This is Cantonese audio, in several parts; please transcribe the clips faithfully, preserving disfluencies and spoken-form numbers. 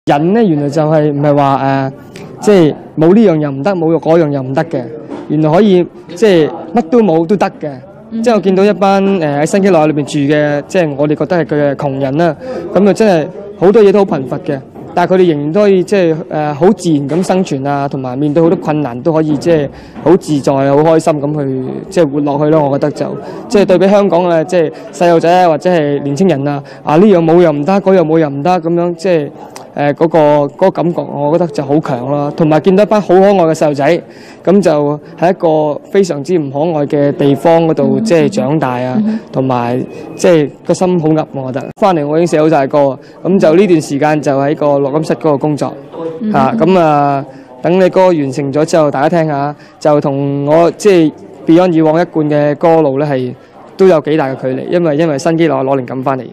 人咧原來就係唔係話誒，即係冇呢樣又唔得，冇嗰樣又唔得嘅。原來可以即係乜都冇都得嘅。嗯、即係我見到一班誒喺新畿內亞裏邊住嘅，即係我哋覺得係佢嘅窮人啦。咁啊真係好多嘢都好貧乏嘅，但係佢哋仍然都可以即係誒好自然咁生存啊，同埋面對好多困難都可以即係好自在、好開心咁去即係活落去咯。我覺得就即係對比香港嘅即係細路仔或者係年青人啊，啊呢樣冇又唔得，嗰樣冇又唔得咁樣即係。誒嗰個嗰個感覺，我覺得就好強咯。同埋見到一班好可愛嘅細路仔，咁就喺一個非常之唔可愛嘅地方嗰度，即係長大啊，同埋即係個心好噏。我覺得翻嚟我已經寫好晒歌，咁就呢段時間就喺個錄音室嗰度工作嚇。咁啊，等你歌完成咗之後，大家聽下，就同我即係 Beyond 以往一貫嘅歌路咧，係都有幾大嘅距離，因為因為新畿內亞攞靈感翻嚟。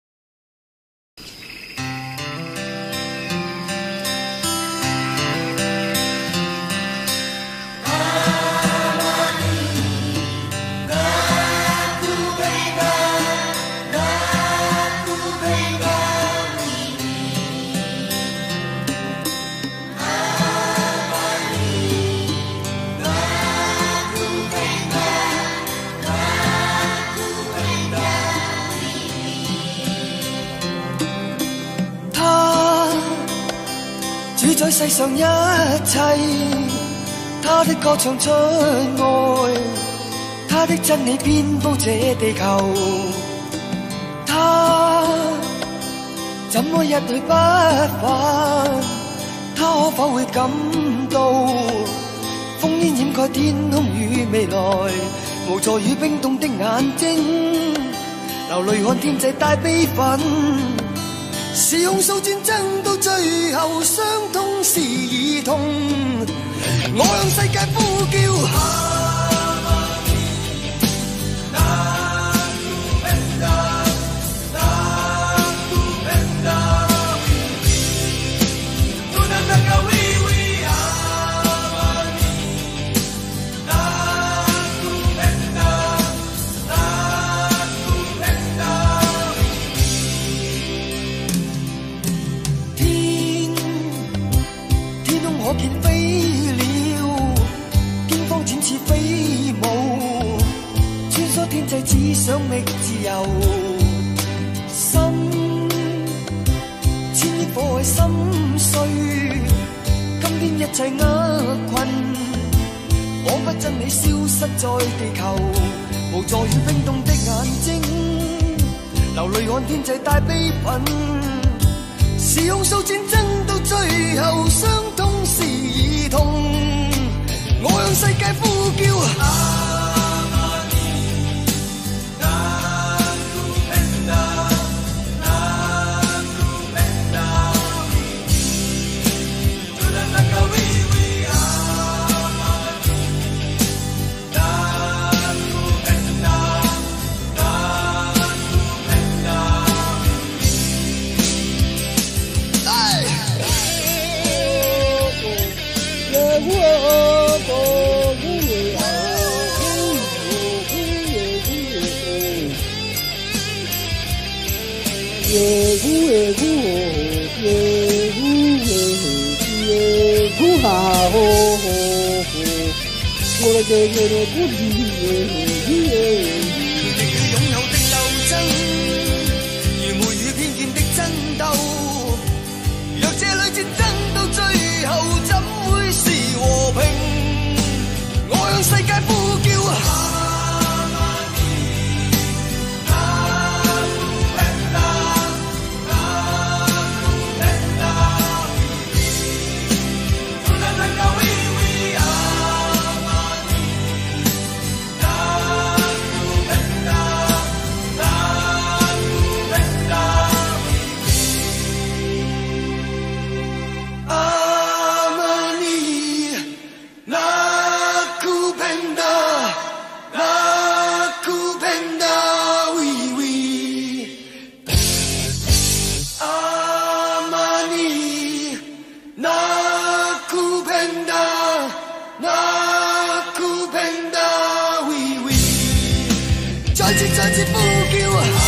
主宰世上一切，他的歌唱出愛，他的真理遍佈這地球。他怎麼一去不返？他可否會感到烽煙掩蓋天空與未來，無助與冰凍的眼睛，流淚看天際帶悲憤。是控訴戰爭到最後，傷痛是兒童。我向世界呼叫。可見飛鳥，驚慌展翅飛舞，穿梭天際只想覓自由。心千億火海心碎，今天一切厄困，彷彿真理消失在地球，無助與冰凍的眼睛，流淚看天際帶悲憤。是控訴戰爭到最後，傷痛是兒童。我向世界呼叫。再次再次呼叫。